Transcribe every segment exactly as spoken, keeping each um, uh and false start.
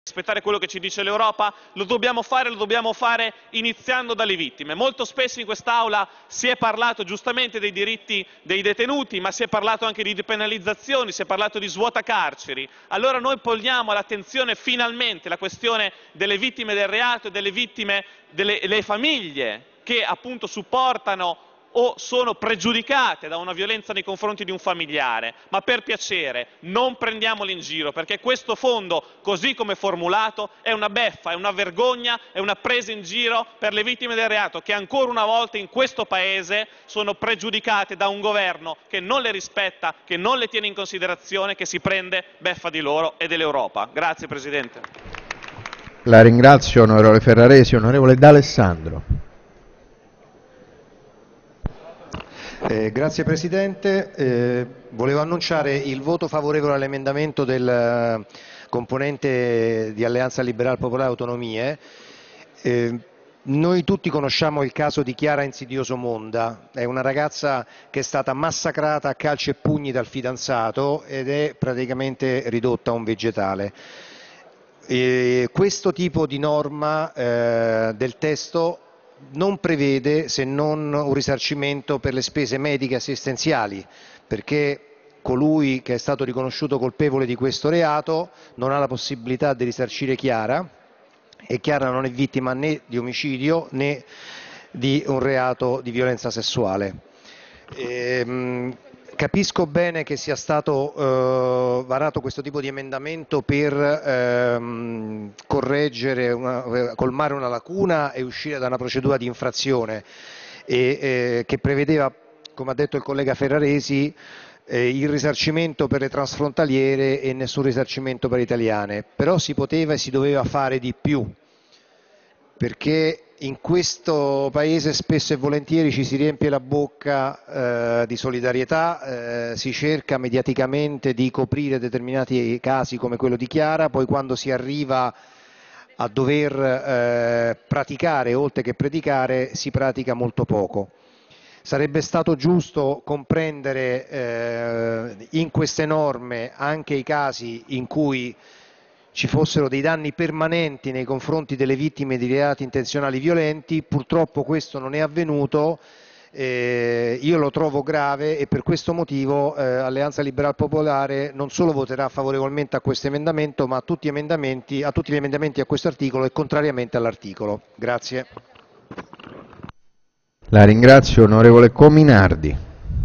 rispettare quello che ci dice l'Europa, lo dobbiamo fare, lo dobbiamo fare iniziando dalle vittime. Molto spesso in quest'Aula si è parlato giustamente dei diritti dei detenuti, ma si è parlato anche di depenalizzazioni, si è parlato di svuotacarceri. Allora noi poniamo all'attenzione finalmente la questione delle vittime del reato e delle vittime, delle le famiglie che appunto supportano o sono pregiudicate da una violenza nei confronti di un familiare, ma per piacere non prendiamoli in giro, perché questo fondo, così come formulato, è una beffa, è una vergogna, è una presa in giro per le vittime del reato che ancora una volta in questo Paese sono pregiudicate da un governo che non le rispetta, che non le tiene in considerazione, che si prende beffa di loro e dell'Europa. Grazie Presidente. La ringrazio onorevole Ferraresi. Onorevole D'Alessandro. Eh, grazie Presidente, eh, volevo annunciare il voto favorevole all'emendamento del eh, componente di Alleanza Liberal Popolare Autonomie. Eh, noi tutti conosciamo il caso di Chiara Insidioso Monda, è una ragazza che è stata massacrata a calci e pugni dal fidanzato ed è praticamente ridotta a un vegetale. E questo tipo di norma eh, del testo non prevede se non un risarcimento per le spese mediche assistenziali, perché colui che è stato riconosciuto colpevole di questo reato non ha la possibilità di risarcire Chiara e Chiara non è vittima né di omicidio né di un reato di violenza sessuale. Ehm, Capisco bene che sia stato eh, varato questo tipo di emendamento per ehm, correggere, una, colmare una lacuna e uscire da una procedura di infrazione e, eh, che prevedeva, come ha detto il collega Ferraresi, eh, il risarcimento per le transfrontaliere e nessun risarcimento per le italiane. Però si poteva e si doveva fare di più, perché in questo Paese spesso e volentieri ci si riempie la bocca eh, di solidarietà, eh, si cerca mediaticamente di coprire determinati casi come quello di Chiara, poi quando si arriva a dover eh, praticare oltre che predicare si pratica molto poco. Sarebbe stato giusto comprendere eh, in queste norme anche i casi in cui ci fossero dei danni permanenti nei confronti delle vittime di reati intenzionali violenti. Purtroppo questo non è avvenuto, eh, io lo trovo grave e per questo motivo eh, Alleanza Liberal Popolare non solo voterà favorevolmente a questo emendamento ma a tutti, emendamenti, a tutti gli emendamenti a questo articolo e contrariamente all'articolo. Grazie. La ringrazio onorevole Cominardi.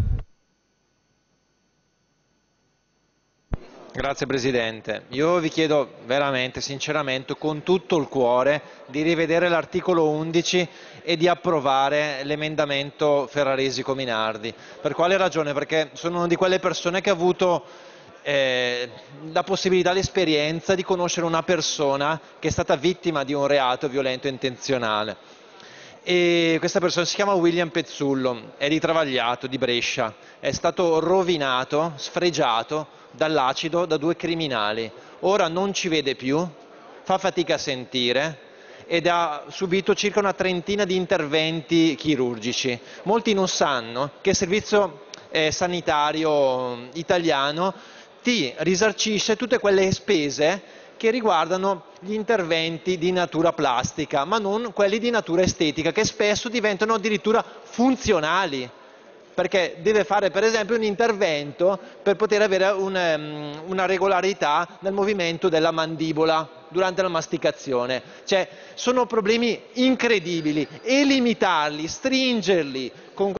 Grazie Presidente, io vi chiedo veramente, sinceramente, con tutto il cuore di rivedere l'articolo undici e di approvare l'emendamento Ferraresi-Cominardi. Per quale ragione? Perché sono una di quelle persone che ha avuto eh, la possibilità, l'esperienza di conoscere una persona che è stata vittima di un reato violento intenzionale. E questa persona si chiama William Pezzullo, è di Travagliato, di Brescia, è stato rovinato, sfregiato dall'acido da due criminali, ora non ci vede più, fa fatica a sentire ed ha subito circa una trentina di interventi chirurgici. Molti non sanno che il servizio eh, sanitario italiano ti risarcisce tutte quelle spese che riguardano gli interventi di natura plastica, ma non quelli di natura estetica, che spesso diventano addirittura funzionali, perché deve fare per esempio un intervento per poter avere un, um, una regolarità nel movimento della mandibola durante la masticazione. Cioè, sono problemi incredibili e limitarli, stringerli con